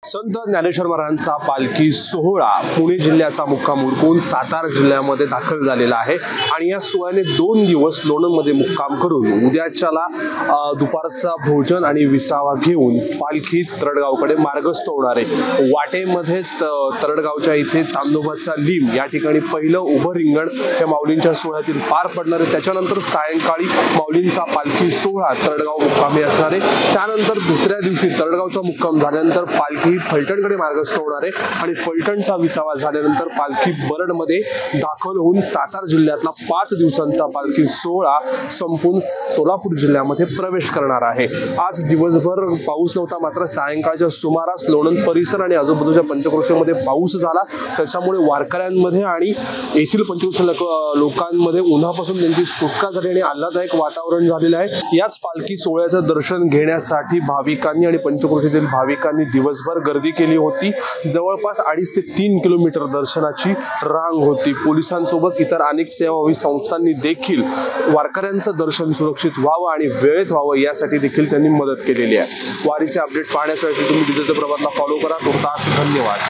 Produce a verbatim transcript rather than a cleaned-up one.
संत ज्ञानेश्वर महाराजांचा पालखी सोहळा पुणे जिल्ह्याचा मुक्काम उरकून सातारा जिल्ह्यामध्ये दाखल झालेला आहे आणि या सोहळ्याने दोन दिवस लोणंदमध्ये मुक्काम करून उद्याच्याला दुपारचा भोजन आणि विसावा घेऊन पालखी तरडगावकडे मार्गस्थ होणार आहे। वाटेमध्येच तरडगावच्या इथे चांदोबाचा लिंब या ठिकाणी पहिलं उभं रिंगण हे माऊलींच्या सोहळ्यातील पार पडणार आहे। त्याच्यानंतर सायंकाळी माऊलींचा पालखी सोहळा तरडगाव मुक्कामी असणार आहे। त्यानंतर दुसऱ्या दिवशी तरडगावचा मुक्काम झाल्यानंतर पालखी फलटणकडे मार्गस्थ होणार आहे आणि फलटणचा विसावा झाल्यानंतर पालखी बरडमध्ये दाखल होऊन सातारा जिल्ह्यातला पाच दिवसांचा पालखी सोहळा संपून सोलापूर जिल्ह्यामध्ये प्रवेश करणार आहे। आज दिवसभर पाऊस नव्हता, मात्र सायंकाळच्या सुमारास लोणंद परिसर आणि आजूबाजूच्या पंचक्रोशीमध्ये पाऊस झाला। त्याच्यामुळे वारकऱ्यांमध्ये आणि येथील पंचक्रोशी लोकांमध्ये उन्हापासून त्यांची सुटका झाली आणि आल्हाददायक वातावरण झालेलं आहे। याच पालखी सोहळ्याचं दर्शन घेण्यासाठी भाविकांनी आणि पंचक्रोशीतील भाविकांनी दिवसभर गर्दी केली होती। जवळपास अडीच ते तीन किलोमीटर दर्शनाची रांग होती। पोलिसांसोबत इतर अनेक सेवाभावी संस्थांनी देखील वारकऱ्यांचं दर्शन सुरक्षित व्हावं आणि वेळेत व्हावं यासाठी देखील त्यांनी मदत केलेली आहे। वारीचे अपडेट पाहण्यासाठी तुम्ही डिजिटल प्रभातला फॉलो करा। तुर्तास धन्यवाद।